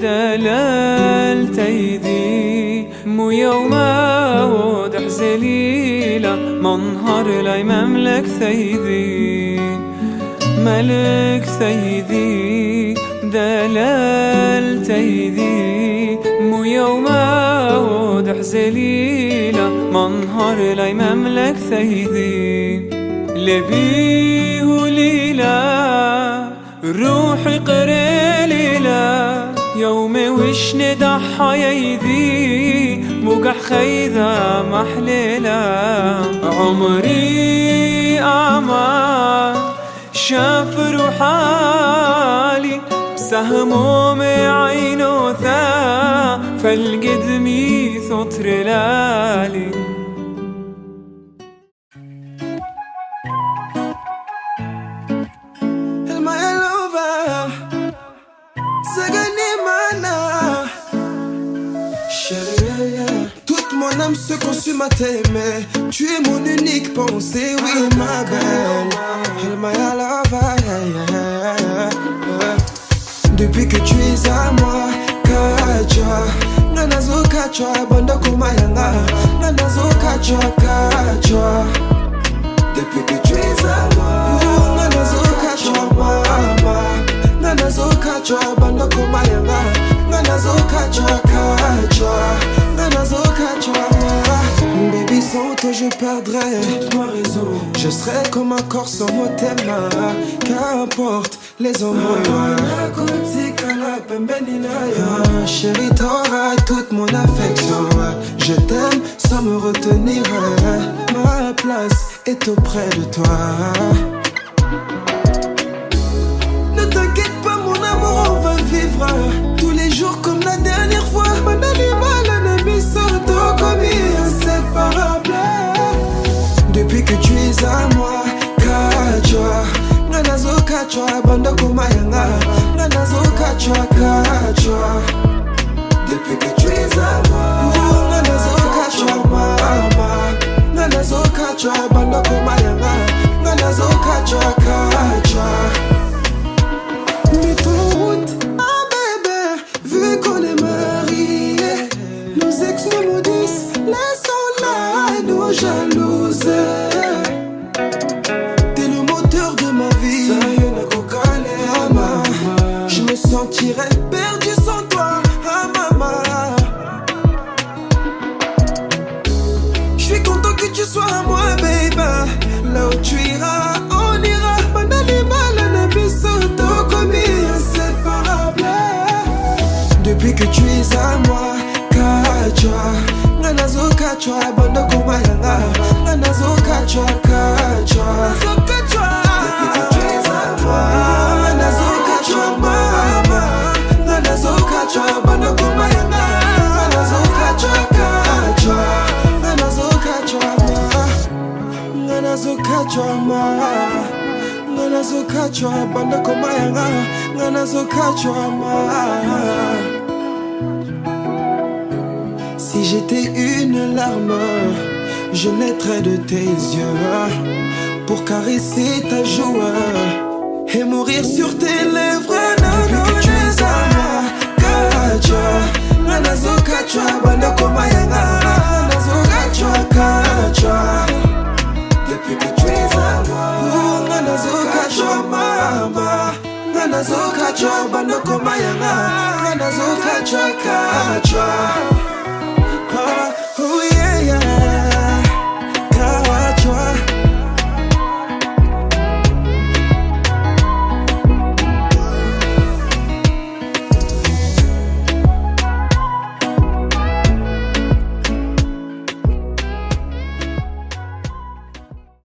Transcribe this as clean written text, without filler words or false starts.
دلال تيدي مو يوم ودح زليلة منهر لاي مملك ثيدي ملك ثيدي دلال تيدي مو يوم ودح زليلة منهر لاي مملك ثيدي لبيه ليلة روحي قريلة يوم وش ندحى يدي موقع خيذة محللة عمري أعمى شاف روحالي بسهموم عينو ثا فالقدمي ثطر لالي Toute mon âme se consume à t'aimer. Tu es mon unique pensée, oui ma belle. Depuis que tu es à moi, Kacha Nanazo Kacha, Banda Kumayanga Nanazo Kacha, Kacha. Depuis que tu es à moi, Nanazo Kacha, Mama Nanazo Kacha, Banda Kumayanga Nanazo Kacha, Kacha. Nanazo Kacha. Baby, sans toi je perdrais toute ma raison. Je serais comme un corps sans mot thème. Qu'importe les embrouilles. Chérie, t'auras toute mon affection. Je t'aime sans me retenir. Ma place est auprès de toi. Ne t'inquiète pas mon amour, on va vivre tous les jours comme la dernière fois. Depuis que tu es à moi, Kacha Nanazo Kacha, Banda Kumayanga Nanazo Kacha, Kacha. Depuis que tu es à moi, Nanazo Kacha, Mama Nanazo Kacha, Banda Kumayanga Nanazo Kacha, Kacha. Mets ton route, ah bébé, vu qu'on est mariés. Nos ex nous maudissent, laissons-la nous jalouse. T'es le moteur de ma vie. Je me sentirais perdu sans toi, ah maman. Je suis content que tu sois à moi, baby. Là où tu iras, on ira. Depuis que tu es à moi, Kacha Nanazo Kacha, Banda Kumayanga Nanazo Kacha, Kacha. Depuis que tu es à moi, Nanazo Kacha, Mama Nanazo Kacha, Banda Kumayanga Nanazo Kacha, Kacha. Nanazo Kacha, Nanazo Kacha, Mama Nanazo Kacha, Banda Kumayanga Nanazo Kacha, Mama. Si j'étais une larme, je naîtrais de tes yeux pour caresser ta joue et mourir sur tes lèvres. Depuis que tu es à moi, Kacha Nanazo Kacha, Banda Kumayanga Nanazo Kacha, Kacha. Depuis que tu es à moi, Nanazo Kacha, Mama Nanazo Kacha, Banda Kumayanga Nanazo Kacha, Kacha. Oh yeah, yeah.